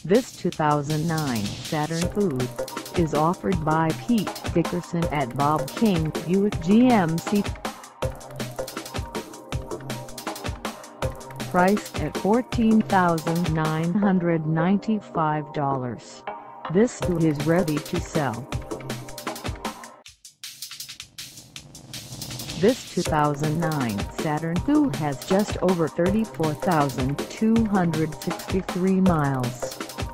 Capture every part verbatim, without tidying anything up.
This two thousand nine Saturn V U E is offered by Pete Dickerson at Bob King Buick G M C. Priced at fourteen thousand nine hundred ninety-five dollars, this V U E is ready to sell. This two thousand nine Saturn V U E has just over thirty-four thousand two hundred sixty-three miles.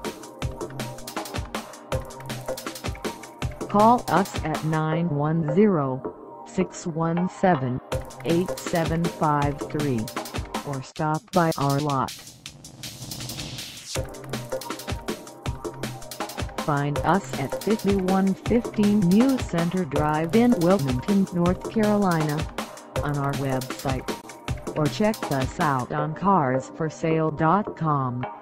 Call us at nine one zero, six one seven, eight seven five three or stop by our lot. Find us at fifty-one fifteen New Center Drive in Wilmington, North Carolina, on our website, or check us out on cars for sale dot com.